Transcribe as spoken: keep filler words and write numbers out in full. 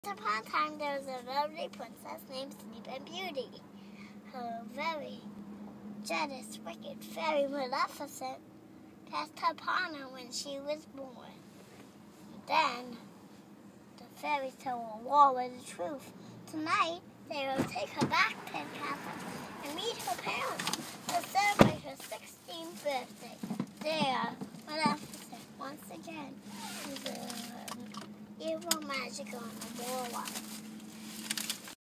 Once upon a time, there was a lovely princess named Sleeping Beauty. Her very jealous, wicked fairy Maleficent cast her upon her when she was born. Then the fairies told her all of the truth. Tonight, they will take her back to the castle and meet her parents to celebrate her sixteenth birthday. There, Maleficent once again is a evil magic on the war.